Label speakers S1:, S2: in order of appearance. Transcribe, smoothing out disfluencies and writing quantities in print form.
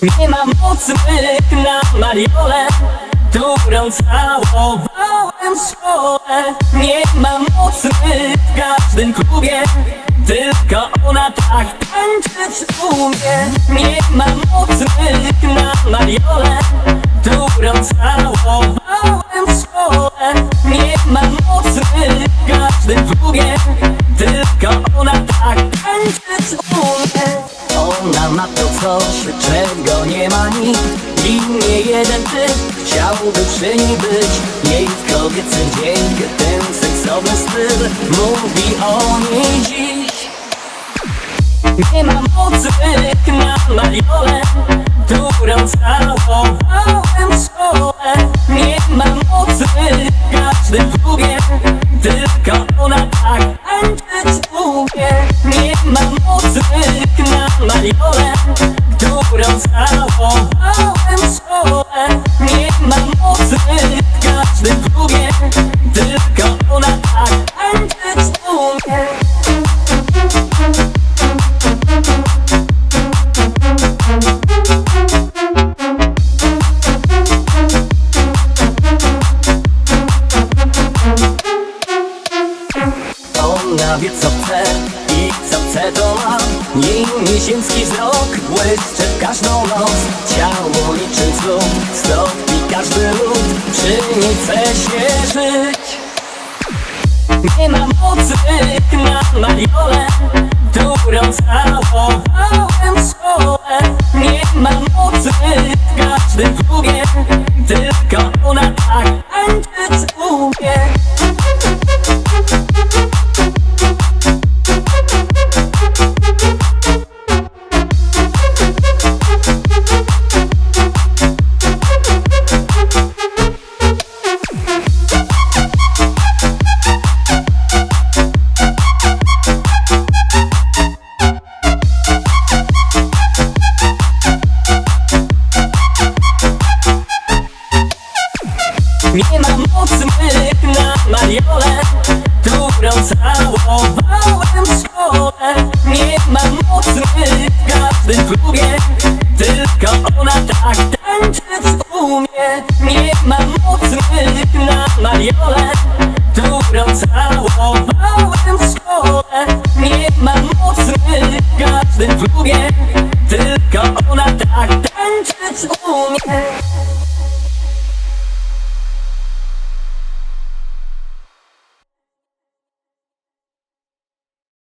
S1: Nie mam mocnych na Mariolę, którą całowałem w szkole. Nie mam mocnych w każdym klubie, tylko ona tak tańczyć umie. Nie mam mocnych na Mariolę, którą całowałem w szkole. Nie mam mocnych w każdym klubie, tylko ona tak tańczyć umie. Ona ma to coś, czego nie ma nikt i nie jeden typ chciałby przy niej być. Jej kobiecy dźwięk, ten seksowny styl mówi o niej dziś. Nie mam mocnych na Mariolę, którą całowałem w szkole. Nie mam mocnych w każdym klubie, tylko ona tak tańczyć umie. Nie mam mocnych na Mariolę, którą całowałem w szkole. Nie mam mocnych w każdym klubie, tylko ona tak tańczyć umie. Ona wie co chce i co chce to ma. Jej nieziemski wzrok błyszczy w każdą noc. Ciało niczym znów stopi każdy lód. Przy niej chce się żyć. Nie mam mocnych na Mariolę, którą całowałem w szkole. Nie mam mocnych w każdym klubie, tylko ona tak tańczyć umie. Nie mam mocnych na Mariolę, którą całowałem w szkole. Nie mam mocnych w każdym klubie, tylko ona tak tańczyć umie. Nie mam mocnych na Mariolę, którą całowałem w szkole. Nie mam mocnych w każdym klubie,